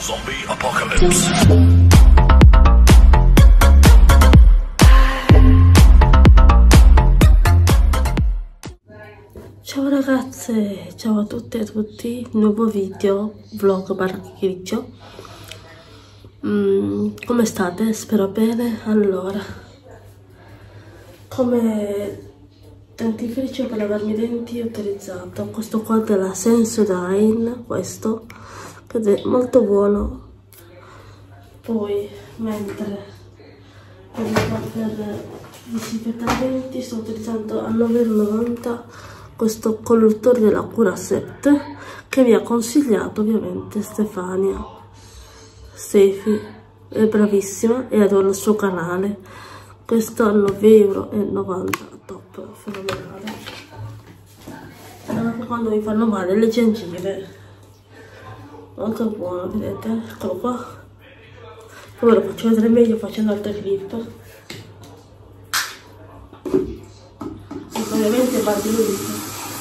Zombie Apocalypse. Ciao ragazze, ciao a tutte e a tutti, nuovo video, vlog barra chiacchiericcio. Come state? Spero bene. Allora, come dentifricio per lavarmi i denti ho utilizzato questo qua della Sensodyne, questo, che è molto buono. Poi, mentre per disinfettare i denti sto utilizzando a 9,90 € questo collutore della Curaset che vi ha consigliato ovviamente Stefania. Stefi è bravissima e adoro il suo canale. Questo a 9,90 €, top, fenomenale. Anche quando mi fanno male le gengive, molto buono, vedete? Eccolo qua. Poi lo faccio vedere meglio facendo altre clip. Ovviamente va diluito.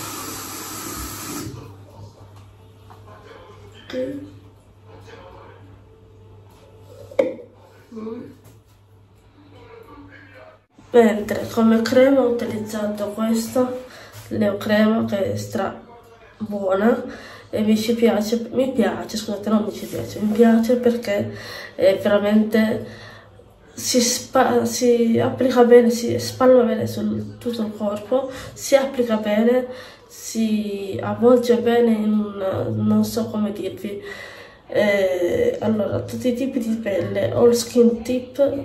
Mentre come crema ho utilizzato questo Leo Crema, che è stra buona e mi piace, scusate, non mi ci piace, mi piace perché è veramente si applica bene, si spalma bene su tutto il corpo, si applica bene, si avvolge bene in un, non so come dirvi, allora tutti i tipi di pelle, all skin tip,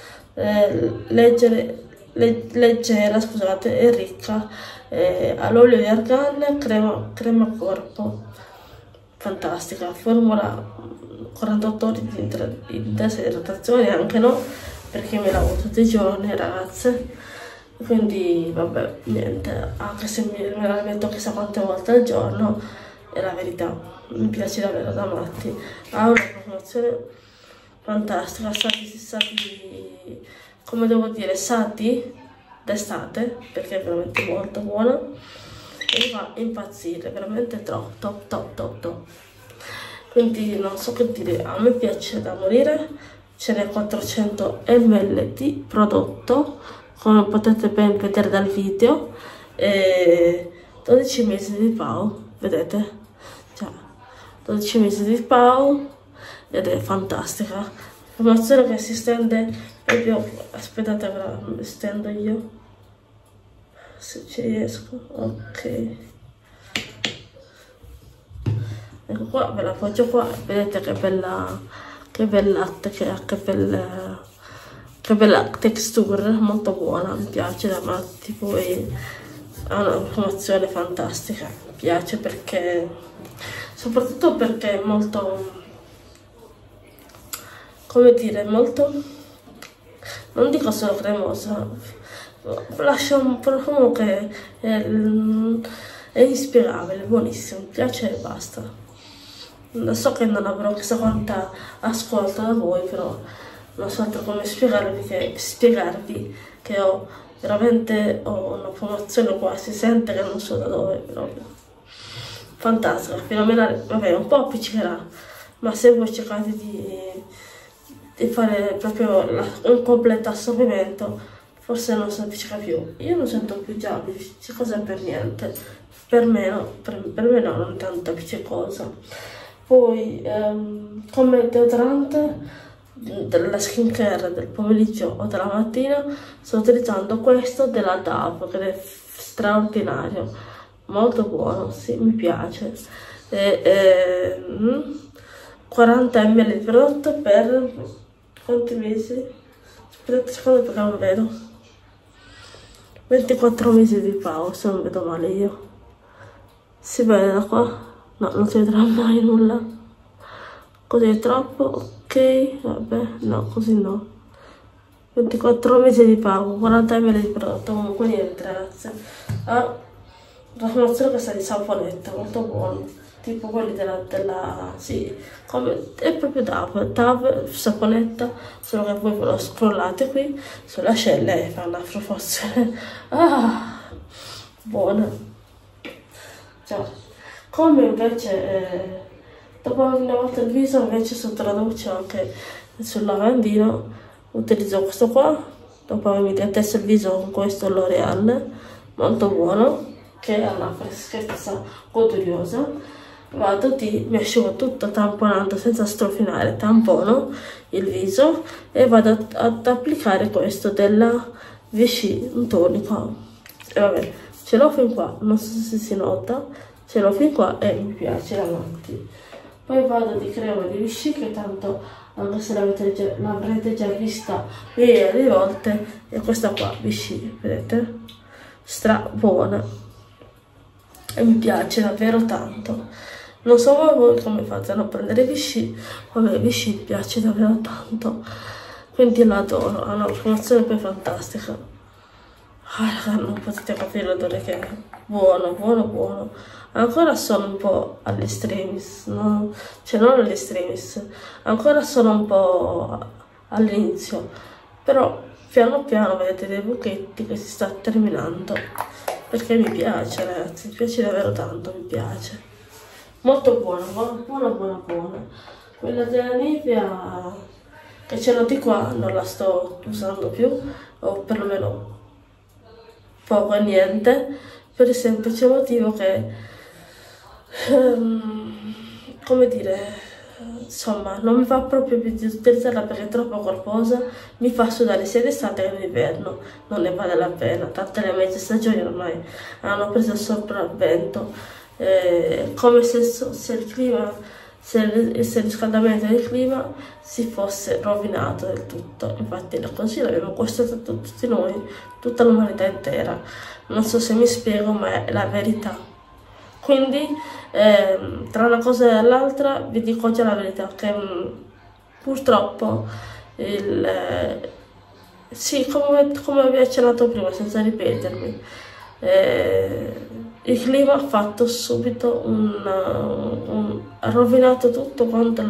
leggera, scusate, e ricca, all'olio di argan, crema corpo, fantastica, formula 48 ore di intensa idratazione, anche no, perché me lavo tutti i giorni, ragazze, quindi vabbè, niente, anche se me la metto chissà quante volte al giorno, è la verità, mi piace davvero da matti. Ha una promozione fantastica, stati, come devo dire, sati d'estate, perché è veramente molto buona e mi fa impazzire, veramente top. Quindi non so che dire, a me piace da morire. Ce n'è 400 ml di prodotto, come potete ben vedere dal video, e 12 mesi di PAO, vedete? Cioè, 12 mesi di PAO ed è fantastica. Promozione che si stende proprio, aspettate, ora mi stendo io, se ci riesco, ok. Ecco qua, ve la appoggio qua, vedete che bella latte che ha, che bella texture, molto buona, mi piace da matti. Poi ha una promozione fantastica, mi piace perché, soprattutto perché è molto, come dire, molto, non dico solo cremosa, lascia un profumo che è ispirabile, buonissimo, mi piace e basta. So che non avrò chissà quanta ascolto da voi, però non so altro come spiegarvi che ho veramente una promozione qua, si sente che non so da dove, però fantastica, fenomenale. Vabbè, un po' appiccicherà, ma se voi cercate di fare proprio un completo assorbimento, forse non si appiccica più. Io non sento più già appiccicosa per niente, per me no, non tanto appiccicosa. Poi come deodorante della skincare del pomeriggio o della mattina sto utilizzando questo della Dove, che è straordinario, molto buono, sì, mi piace. 40 ml di prodotto per quanti mesi? Aspettate, secondo perché non vedo. 24 mesi di PAO, se non vedo male io. Si vede da qua? No, non si vedrà mai nulla. Così è troppo, ok, vabbè, no, così no. 24 mesi di PAO, 40 ml di prodotto, comunque niente, ragazze. Ha una promozione questa di saponetta, molto buono, tipo quelli della sì, come, è proprio Dove, saponetta, solo che voi ve lo scrollate qui sulle ascelle e fa una promozione, buona. Ciao. Come invece Dopo aver lavato il viso invece sotto la doccia, anche sul lavandino, utilizzo questo qua. Dopo avermi deteso il viso con questo L'Oreal, molto buono, che ha una freschezza goduriosa. Mi asciugo tutto tamponando senza strofinare, tampono il viso e vado ad applicare questo della Vichy, un tonico. E vabbè, ce l'ho fin qua, non so se si nota, ce l'ho fin qua e mi piace davanti. Poi vado di crema di Vichy, che tanto, anche se l'avrete già vista migliaia di volte, è questa qua, Vichy, vedete? Stra buona e mi piace davvero tanto. Non so voi come fate a non prendere Vichy, a me Vichy mi piace davvero tanto, quindi l'adoro, ha una promozione poi fantastica. Raga, non potete capire l'odore che è, buono, buono, buono. Ancora sono un po' all'estremis, no? Cioè non all'estremis, ancora sono un po' all'inizio, però piano piano vedete dei buchetti che si sta terminando, perché mi piace ragazzi, mi piace davvero tanto, mi piace. Molto buona, buona, buona, buona. Quella della Nivea che ce l'ho di qua non la sto usando più, o perlomeno poco e niente, per il semplice motivo che, come dire, insomma, non mi va proprio più di utilizzarla perché è troppo corposa, mi fa sudare sia d'estate che d'inverno, non ne vale la pena, tante le mezze stagioni ormai hanno preso il sopravvento. Come se il clima, se il riscaldamento del clima si fosse rovinato del tutto. Infatti così l'abbiamo constatato tutti noi, tutta l'umanità intera. Non so se mi spiego, ma è la verità. Quindi tra una cosa e l'altra vi dico già la verità, che purtroppo sì, come vi ho accennato prima, senza ripetermi, il clima ha fatto subito ha rovinato tutto quanto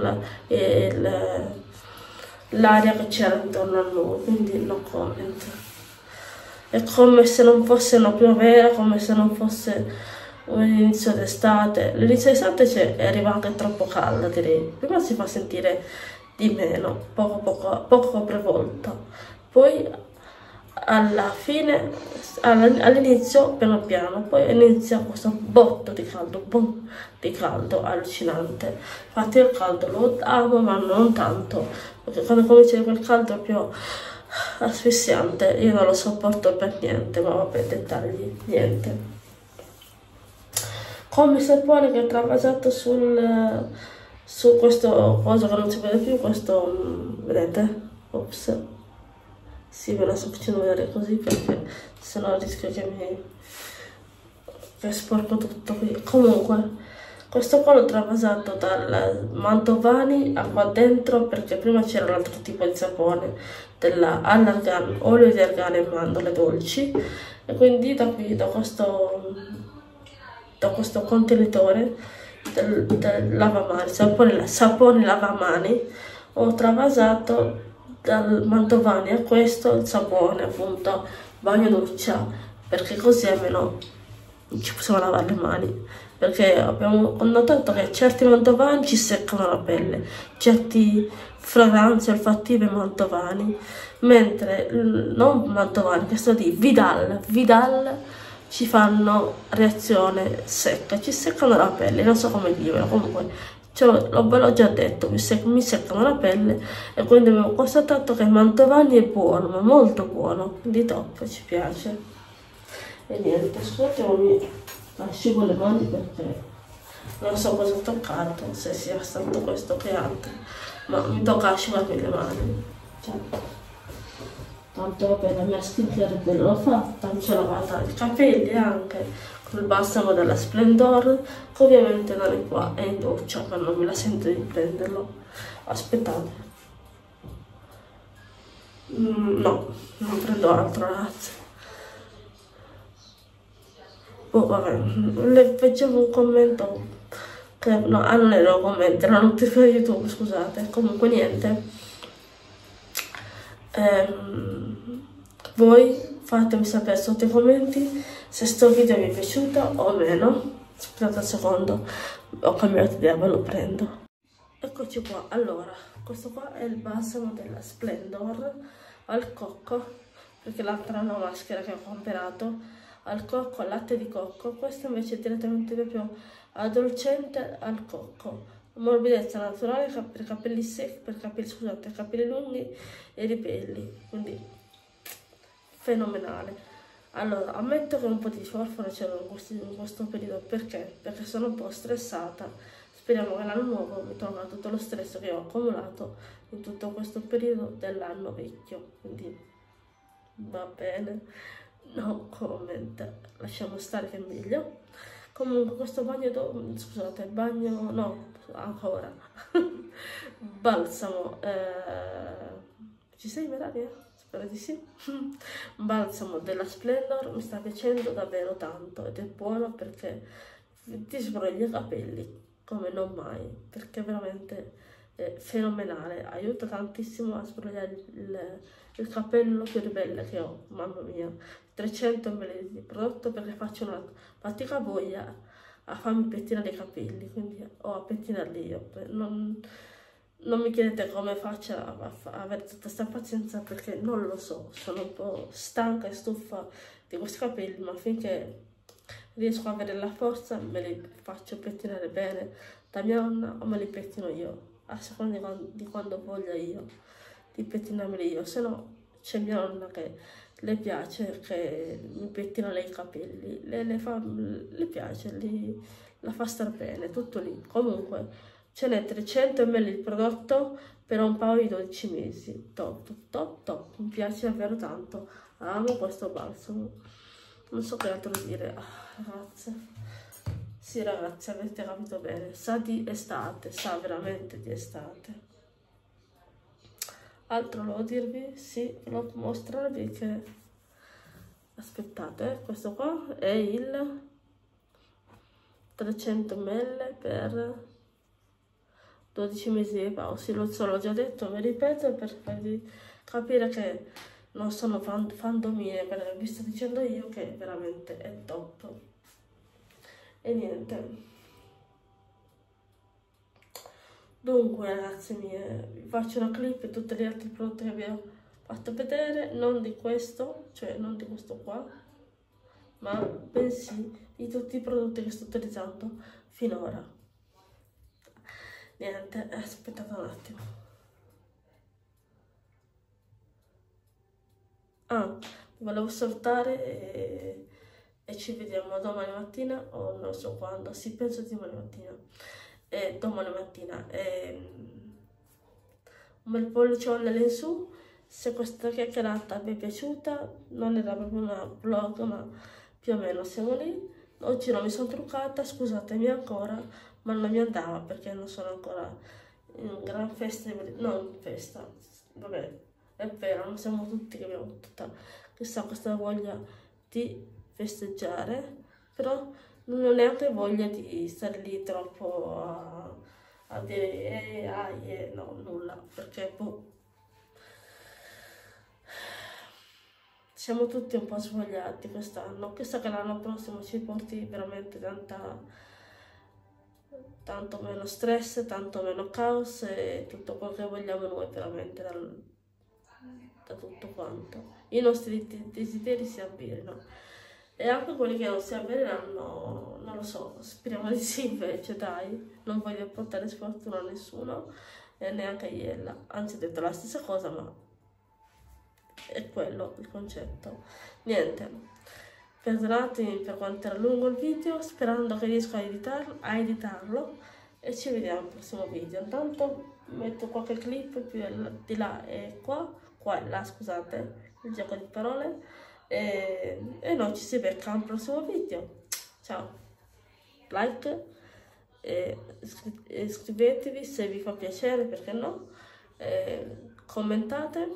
l'aria che c'era intorno a noi, quindi no comment. È come se non fosse una primavera, come se non fosse un inizio d'estate. L'inizio d'estate è arrivata troppo calda, direi. Prima si fa sentire di meno, poco per volta. Poi alla fine, all'inizio piano piano, poi inizia questo botto di caldo, boom, di caldo allucinante. Infatti il caldo lo amo, ma non tanto, perché quando comincia quel caldo è più asfissiante, io non lo sopporto per niente, ma vabbè, dettagli, niente. Come sapone che ho travasato su questo coso che non si vede più, questo, vedete? Ops. Sì, ve la sto facendo vedere così perché sennò rischio che sporco tutto qui. Comunque, questo qua l'ho travasato dal Mantovani a qua dentro perché prima c'era un altro tipo di sapone, olio di argano e mandorle dolci, e quindi da qui, da questo contenitore del lavamani, sapone lavamani, ho travasato dal Mantovani a questo il sapone, appunto, bagno doccia, perché così almeno ci possiamo lavare le mani, perché ho notato che certi Mantovani ci seccano la pelle, certi fragranze olfattive Mantovani, mentre non Mantovani, che sto di Vidal ci fanno reazione secca, ci seccano la pelle, non so come dirvelo, comunque ve l'ho già detto, mi seccano la pelle, e quindi avevo constatato che Mantovani è buono, ma molto buono, di top, ci piace. E niente, scusate, mi asciugo le mani perché non so cosa ho toccato, se sia stato questo che altro, ma mi tocca asciugarmi le mani. Cioè, tanto vabbè, la mia skincare bella l'ho fatta, mi sono lavata i capelli anche col balsamo della Splendor, che ovviamente non è qua, è in doccia, ma non me la sento di prenderlo. Aspettate. No, non prendo altro, ragazzi. Oh, vabbè, leggevo un commento che no, non era un commento, era un notifica di YouTube, scusate. Comunque niente. Voi fatemi sapere sotto i commenti se sto video vi è piaciuto o meno. Aspettate un secondo, ho cambiato idea, ve lo prendo. Eccoci qua. Allora, questo qua è il balsamo della Splendor al cocco, perché l'altra è una maschera che ho comprato al cocco, al latte di cocco. Questo invece è direttamente proprio addolcente al cocco, morbidezza naturale per capelli secchi, per capelli, scusate, capelli lunghi e ripelli, quindi fenomenale. Allora, ammetto che un po' di forfora c'era in questo periodo, perché sono un po' stressata. Speriamo che l'anno nuovo mi tolga tutto lo stress che ho accumulato in tutto questo periodo dell'anno vecchio, quindi va bene, no comment, lasciamo stare che è meglio. Comunque questo bagno, scusate, bagno, no, ancora, balsamo, ci sei Meraria? Spero di sì. Balsamo della Splendor mi sta piacendo davvero tanto ed è buono perché ti sbroglia i capelli come non mai, perché è veramente fenomenale, aiuta tantissimo a sbrogliare il capello più ribelle che ho, mamma mia. 300 ml di prodotto perché faccio una fatica boia a farmi pettinare i capelli, quindi ho a pettinarli io. Non mi chiedete come faccio a avere tutta questa pazienza perché non lo so, sono un po' stanca e stufa di questi capelli, ma finché riesco a avere la forza me li faccio pettinare bene da mia nonna o me li pettino io, a seconda di quando voglio io di pettinarmeli io, se no c'è mia nonna che le piace che mi pettina lei i capelli, le piace, la fa star bene, tutto lì. Comunque ce n'è 300 ml di prodotto per un paio di 12 mesi, top, top, top, mi piace davvero tanto, amo questo balsamo, non so che altro dire, ragazze, sì ragazzi avete capito bene, sa di estate, sa veramente di estate. Altro volevo dirvi, sì, volevo mostrarvi che, aspettate, questo qua è il 300 ml per 12 mesi di pausa, l'ho già detto, mi ripeto per farvi capire che non sono fandomine, perché vi sto dicendo io che veramente è top. E niente. Dunque ragazzi mie, vi faccio una clip di tutti gli altri prodotti che vi ho fatto vedere, non di questo, cioè non di questo qua, ma bensì di tutti i prodotti che sto utilizzando finora. Niente, aspettate un attimo. Volevo salutare e ci vediamo domani mattina o non so quando, sì, penso domani mattina. Domani mattina. Un bel pollicione in su, se questa chiacchierata vi è piaciuta, non era proprio una vlog, ma più o meno siamo lì. Oggi non mi sono truccata, scusatemi ancora, ma non mi andava perché non sono ancora in gran festa, non festa, vabbè, è vero, non siamo tutti che abbiamo tutta questa voglia di festeggiare, però non ho neanche voglia di stare lì troppo a dire no, nulla, perché boh, siamo tutti un po' svogliati quest'anno, chissà che l'anno prossimo ci porti veramente tanto meno stress, tanto meno caos e tutto quello che vogliamo noi veramente da tutto quanto. I nostri desideri si avverano e anche quelli che non si avvereranno, non lo so, speriamo di sì invece, dai, non voglio portare sfortuna a nessuno e neanche a Iella, anzi ho detto la stessa cosa ma è quello il concetto. Niente, perdonatemi per quanto era lungo il video, sperando che riesco a editarlo e ci vediamo al prossimo video. Intanto metto qualche clip più di là e qua e là, scusate il gioco di parole, e noi ci si becca al prossimo video. Ciao, like, iscrivetevi se vi fa piacere, perché no, commentate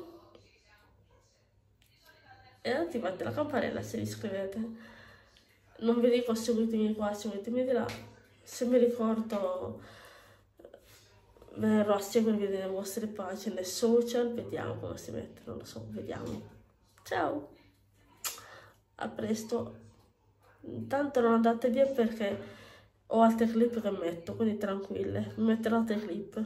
e attivate la campanella se vi iscrivete. Non vi dico seguitemi qua, seguitemi di là, se mi ricordo verrò a seguirvi nelle vostre pagine social, vediamo come si mette, non lo so, vediamo. Ciao, a presto. Intanto non andate via perché ho altre clip che metto, quindi tranquille, mi metterò altre clip.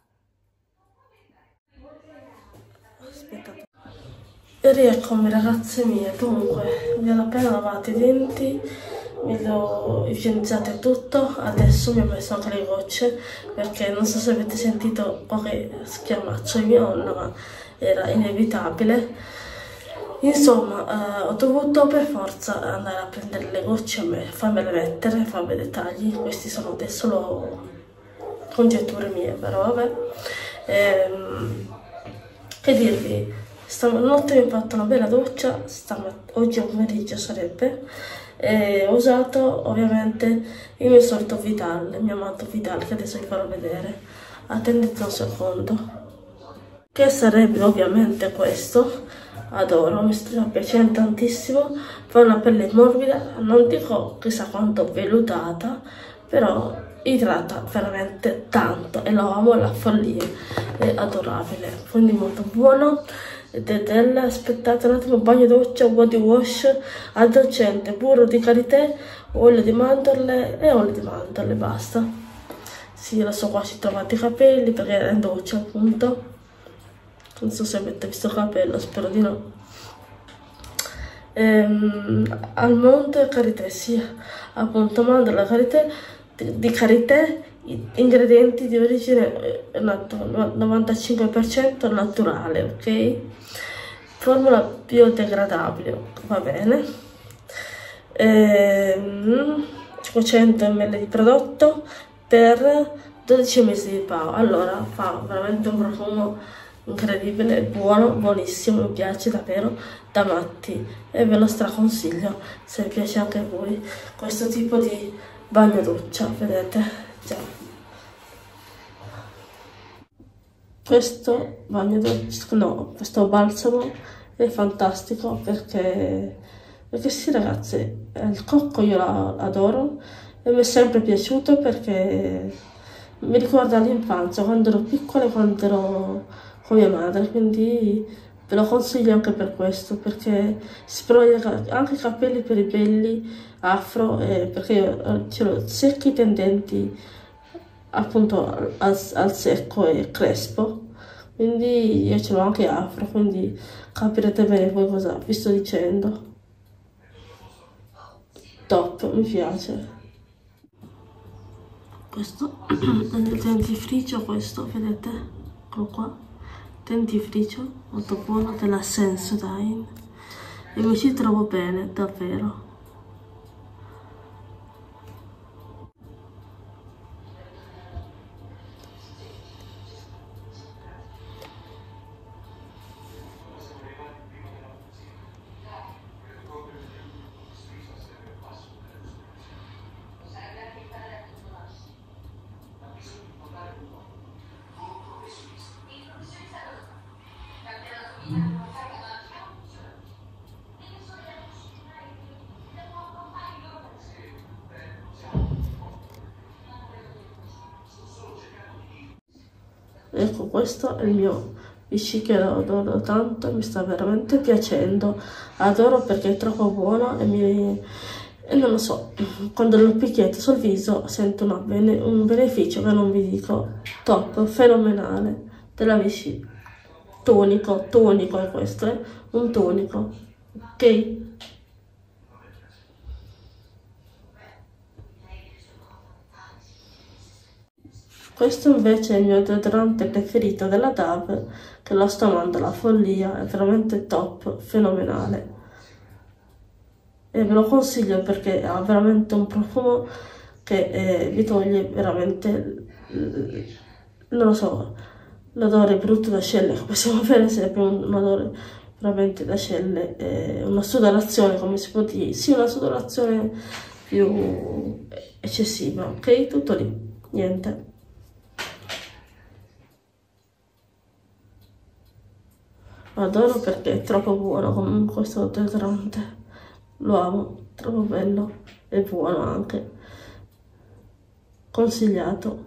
Aspettate. E rieccomi ragazze mie, comunque mi hanno appena lavato i denti, mi ho igienizzato tutto, adesso mi ho messo anche le gocce perché non so se avete sentito qualche schiamaccio di mia nonna, ma era inevitabile. Insomma, ho dovuto per forza andare a prendere le gocce e farmele mettere, farmi dettagli, questi sono adesso solo congetture mie, però vabbè. Che dirvi, stanotte mi ho fatto una bella doccia, oggi pomeriggio sarebbe, e ho usato ovviamente il mio solito Vidal, il mio amato Vidal, che adesso vi farò vedere. Attendete un secondo. Che sarebbe ovviamente questo. Adoro, mi sta piacendo tantissimo, fa una pelle morbida, non dico chissà quanto vellutata, però idrata veramente tanto e lo amo alla follia, è adorabile, quindi molto buono. Ed è della, aspettate un attimo, bagno doccia, body wash, addolcente, burro di karité, olio di mandorle e olio di mandorle, basta. Sì, lo so, qua ci trovate i capelli perché è in doccia appunto. Non so se avete visto il capello, spero di no. Almond karité, sì, appunto mandorla karité, di karité, ingredienti di origine 95% naturale, ok? Formula biodegradabile, va bene. 500 ml di prodotto per 12 mesi di pago. Allora fa veramente un profumo incredibile, buono, buonissimo, mi piace davvero da matti e ve lo straconsiglio se vi piace anche a voi questo tipo di bagno doccia, vedete già. Questo bagno doccia, no, questo balsamo è fantastico perché sì ragazzi, il cocco io adoro e mi è sempre piaciuto perché mi ricorda l'infanzia, quando ero piccola e quando ero con mia madre, quindi ve lo consiglio anche per questo, perché si proglia anche i capelli per i belli afro, perché io ce l'ho secchi, tendenti appunto al secco e crespo, quindi io ce l'ho anche afro, quindi capirete bene voi cosa vi sto dicendo. Top, mi piace. Questo è il dentifricio, questo, vedete? Eccolo qua. Dentifricio, molto buono, della Sensodyne. E mi ci trovo bene, davvero. Ecco, questo è il mio PC che lo adoro tanto, mi sta veramente piacendo. Adoro perché è troppo buono e non lo so, quando lo picchietto sul viso sento un beneficio che non vi dico. Top, fenomenale, della VC. Tonico è questo, un tonico, ok? Questo invece è il mio deodorante preferito della Dove, che lo sto amando alla follia, è veramente top, fenomenale. E ve lo consiglio perché ha veramente un profumo che vi toglie veramente, non lo so, l'odore brutto da scelle che possiamo avere, sempre un odore veramente da scelle, una sudorazione, come si può dire, sì, una sudorazione più eccessiva, ok? Tutto lì, niente. Lo adoro perché è troppo buono come questo deodorante, lo amo, troppo bello e buono anche, consigliato.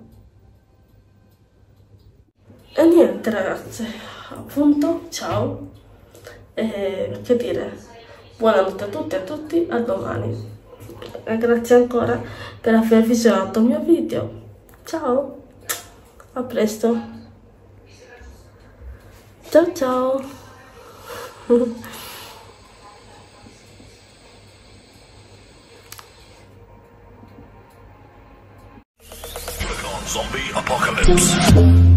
E niente ragazze, appunto, ciao, e che dire, buonanotte a tutti e a tutti, a domani. grazie ancora per aver visionato il mio video. Ciao, a presto. Ciao ciao. Zombie apocalypse.